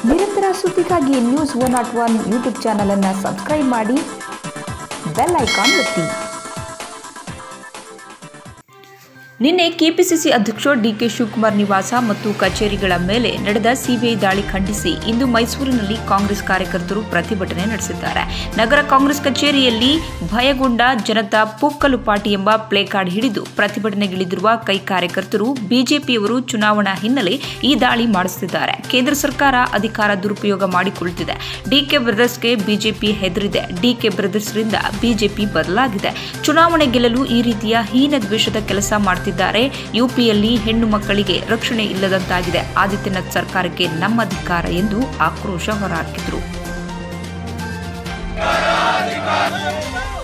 ನಿರಂತರ ಸುದ್ದಿಗಾಗಿ news 101 YouTube channel ಅನ್ನು ಸಬ್ಸ್ಕ್ರೈಬ್ ಮಾಡಿ, ಬೆಲ್ ಐಕಾನ್ ಒತ್ತಿ. ನಿನ್ನೆ ಕೆಪಿಸಿಸಿ ಅಧ್ಯಕ್ಷ ಡಿಕೆ ಶಿವಕುಮಾರ್ ನಿವಾಸ ಮತ್ತು ಕಚೇರಿಗಳ ಮೇಲೆ ನಡೆದ ಸಿಬಿಐ ದಾಳಿ ಖಂಡಿಸಿ ಇಂದು ಮೈಸೂರಿನಲ್ಲಿ ಕಾಂಗ್ರೆಸ್ ಕಾರ್ಯಕರ್ತರು ಪ್ರತಿಭಟನೆ ನಡೆಸಿದ್ದಾರೆ. ನಗರ ಕಾಂಗ್ರೆಸ್ ಕಚೇರಿಯಲ್ಲಿ ಭಯಗೊಂಡ ಜನತಾ ಪೊಕ್ಕಲು ಪಾಟಿ ಎಂಬ ಪ್ಲೇ ಕಾರ್ಡ್ ಹಿಡಿದು ಪ್ರತಿಭಟನೆಗಿಳಿದಿರುವ ಕೈ ಕಾರ್ಯಕರ್ತರು ಬಿಜೆಪಿಯವರು ಚುನಾವಣಾ ಹಿನ್ನೆಲೆ ಈ ದಾಳಿ ಮಾಡಿಸುತ್ತಿದ್ದಾರೆ. ಕೇಂದ್ರ ಸರ್ಕಾರ ಅಧಿಕಾರ ದುರುಪಯೋಗ ಮಾಡಿಕೊಳ್ಳುತ್ತಿದೆ. ಡಿಕೆ ಬ್ರದರ್ಸ್ಗೆ ಬಿಜೆಪಿ ಹೆದರಿದೆ. ಡಿಕೆ ಬ್ರದರ್ಸ್ರಿಂದ ಬಿಜೆಪಿ ಬದಲಾಗಿದೆ. ಚುನಾವಣೆ ಗೆಲ್ಲಲು ಈ ರೀತಿಯ ಹೀನ ದ್ವೇಷದ ಕೆಲಸ ಮಾಡುತ್ತಿದ್ದಾರೆ. ಯುಪಿಯಲ್ಲಿ ಹೆಣ್ಣು ಮಕ್ಕಳಿಗೆ ರಕ್ಷಣೆ ಇಲ್ಲದಂತಾಗಿದೆ. ಆದಿತ್ಯನಾಥ್ ಸರ್ಕಾರಕ್ಕೆ ನಮ್ಮ ಧಿಕ್ಕಾರ ಎಂದು ಆಕ್ರೋಶ ಹೊರಹಾಕಿದರು.